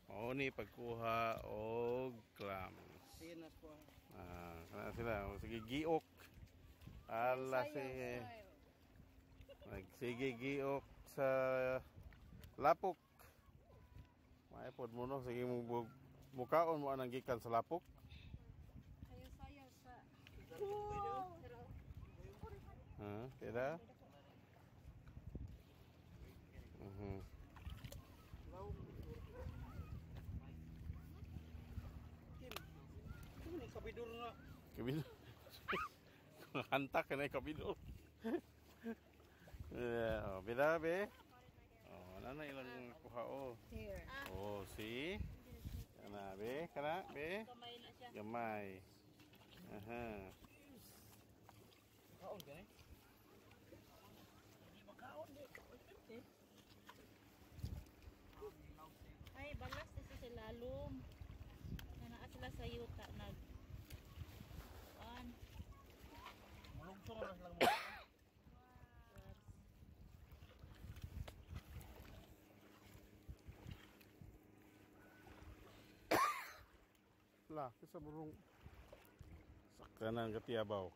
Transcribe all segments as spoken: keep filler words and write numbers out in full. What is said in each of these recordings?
Mao ni pagkuha og clams. Sinas po. Ah, kana sila sige giok. Ala si nagsige giok sa lapok. May pod mo no sige mo mukaon mo anang gikan sa lapok. Sayo-sayo sa. Ha, kaya? Mhm. Kim. Kim ni kabidor nga. Kabidor. Hantak ka na kabidor. Eh, oh, bida be. Oh, ano na ilang kuha oh. Here. Oh, si. Kana be, kana be. Kamay na siya. Gamay. Aha. Kaon ka ni? Ay, balas na sa lalom. Nanaa sila sa yuta nag. One. Mulugso na lang mo. Lah, kisa burung. Sakanan ketiabaw.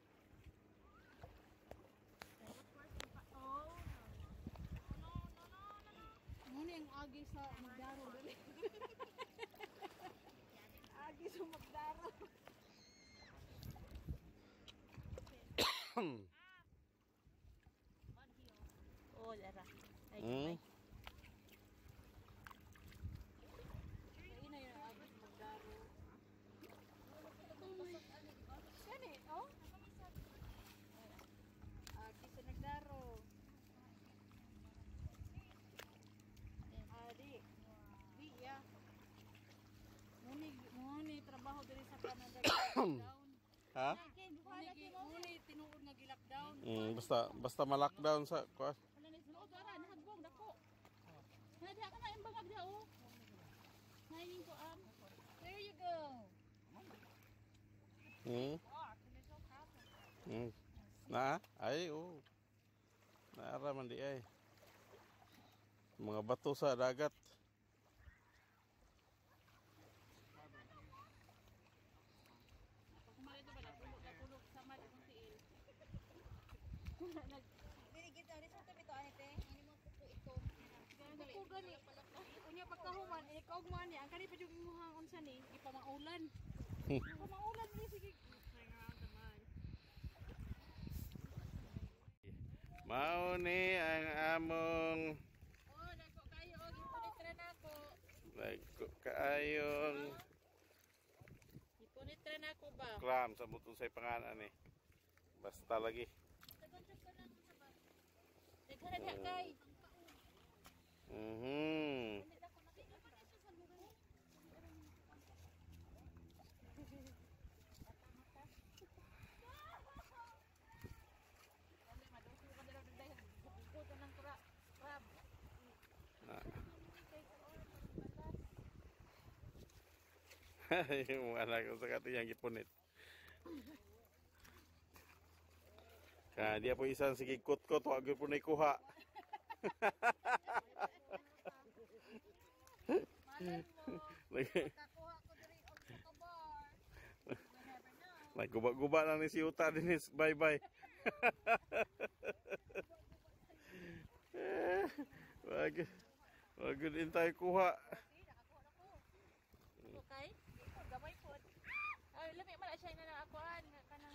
Muna yung agi sa magdaro dali. Agi sa magdaro. Oh, lara. Ay, Hmm. Ay, na yung agi sa magdaro. Kani, oh? Agi sa nagdaro. Adi. Di ya. Muni muni trabaho diri sa Canada lockdown. Ha? Muni muni tinuod nga gi-lockdown. Hmm, basta basta ma-lockdown sa kuas. Wala ni sunod ara nahagbong dako. Na diha ka na imbagag diha oh. Naining ko am. There you go. Hmm. Hmm. Na, ay oh. Naara man di ay. Mga bato sa dagat. Kumain to ba na pulo na pulo sama akong tiil. Dili kita rin sa tabi to anite. Ini mo po ito. Dako gani. Unya pagkahuman ini kaog man ni ang kani pa yung imuhang unsa ni ipamaulan. Ipamaulan ni sige. Mao ni ang among Oh, dako kayo og ipunit ra nako. nagko kaayong Ipunit ra nako ba? clam sa butong say pangalan ni. Basta lagi. Daghan na kay. Mhm. Yung anak ko sa kati yang gipunit. Kaya dia po isang sige kot-kot wag gyud po nay kuha. Lagi. Nagguba-guba na ni si Uta dinis. Bye-bye. Wag wag gyud intay kuha. Okay? Gamay po. Ay, lami man siya na naakuan kanang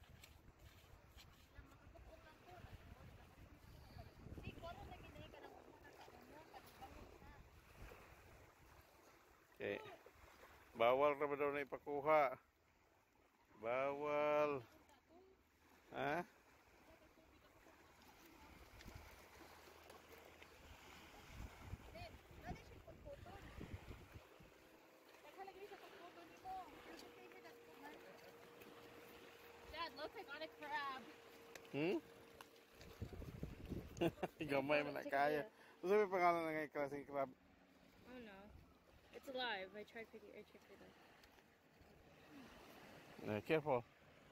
nang makakupok lang po. Si kono lagi diri ka nang Okay. Bawal ra ba daw na ipakuha? Bawal. Ha? Dali siya putputol. nakalagay sa pagputol nito. Dad, looks like on a crab. Hmm? Gamay man na kaya. Ano sabi pangalan na ngay klaseng crab? Oh no. It's alive. I tried picking I checked it out. Uh, careful.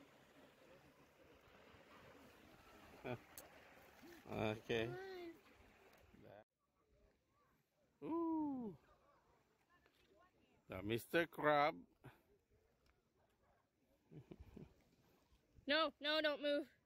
Huh. Okay. Ooh. mister Crab. No, no, don't move.